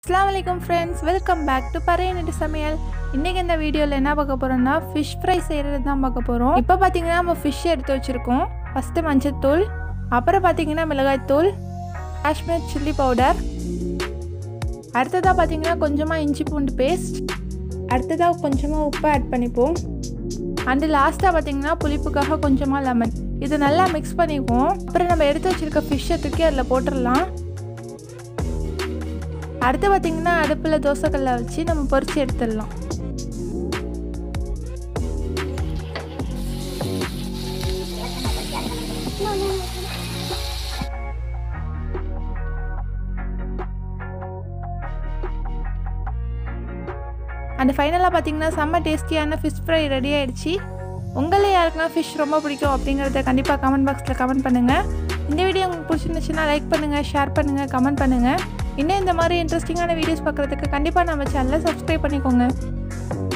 Assalamualaikum friends, welcome back to பறையனிட்டு சமையல். இன்னைக்கு இந்த வீடியோல என்ன பார்க்க போறோம்னா fish fry செய்யறது தான் பார்க்க போறோம். இப்போ பாத்தீங்கன்னா நம்ம fish எடுத்து வச்சிருக்கோம். ஃபர்ஸ்ட் மஞ்சள் தூள், அப்புறம் பாத்தீங்கன்னா மிளகாய் தூள், காஷ்மீர் chilli powder. அடுத்ததா பாத்தீங்கன்னா கொஞ்சமா இஞ்சி பூண்டு பேஸ்ட். அடுத்ததா கொஞ்சமா உப்பு ஆட் பண்ணிப்போம். அண்ட் லாஸ்டா பாத்தீங்கன்னா புளிப்புக்காக கொஞ்சமா லெமன். இது நல்லா mix பண்ணிப்போம். அப்புறம் நம்ம எடுத்து வச்சிருக்க fish தூக்கி அதுல போட்டுறலாம். அடுத்து பாத்தீங்கன்னா அடுப்புல தோசைக்கல்ல வச்சு நம்ம பொரிச்சு எடுத்துடலாம். அந்த ஃபைனலாக பார்த்தீங்கன்னா செம்ம டேஸ்டியான ஃபிஷ் ஃப்ரை ரெடி ஆகிடுச்சு. உங்களே யாருக்குன்னா ஃபிஷ் ரொம்ப பிடிக்கும் அப்படிங்கிறத கண்டிப்பாக கமெண்ட் பாக்ஸில் கமெண்ட் பண்ணுங்கள். இந்த வீடியோ உங்களுக்கு பிடிச்சிருந்துச்சுன்னா லைக் பண்ணுங்கள், ஷேர் பண்ணுங்கள், கமெண்ட் பண்ணுங்கள். இன்னும் இந்த மாதிரி இன்ட்ரெஸ்டிங்கான வீடியோஸ் பார்க்குறதுக்கு கண்டிப்பாக நம்ம சேனலை சப்ஸ்கிரைப் பண்ணிக்கோங்க.